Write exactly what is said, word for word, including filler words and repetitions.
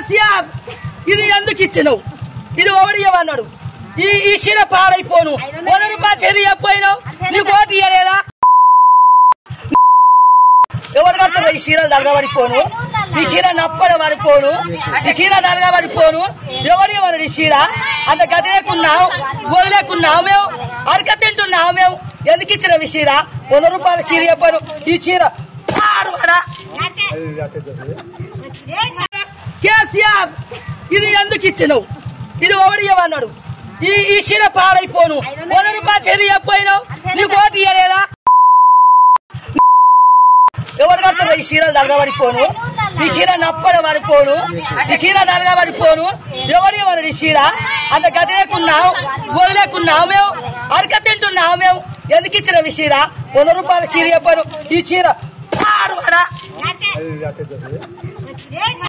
కేసీఆర్ ఇది ఎందుకు ఇచ్చినావు? ఇది ఓడియమన్నాడు. ఈ ఈ చీర పాడైపోను వంద రూపాయలు చీర చెప్పినావు, నీకు ఓటు ఇయ్యలేదా? ఎవరు కడతారు ఈ చీరలు దరగబడిపోను? ఈ చీర నప్పడ పడిపోను, ఈ చీర దరగబడిపోను. ఎవరు ఇవ్వరు ఈ చీర? అంత గదిలేకున్నావు, వదిలేకున్నావు, మేము అరక తింటున్నావు. మేము ఎందుకు ఇచ్చిన ఈ చీర? వంద రూపాయల చీర చెప్పాను. ఈ చీర పాడువాడా? కేసీఆర్ ఇది ఎందుకు ఇచ్చినావు? ఇది ఓడియమన్నాడు. ఈ ఈ చీర పాడైపోను వంద రూపాయలు చీర చెప్పినావు, నీకు ఓటు ఇయ్యలేదా? ఎవరు కడతారు ఈ చీరలు దరగబడిపోను? ఈ చీర నప్పడ పడిపోను, ఈ చీర దరగబడిపోను. ఎవరు ఇవ్వరు ఈ చీర? అంత గదిలేకున్నావు, వదిలేకున్నావు, మేము అరక తింటున్నావు. మేము ఎందుకు ఇచ్చిన ఈ చీర? వంద రూపాయల చీర చెప్పాను. ఈ చీర పాడువాడా?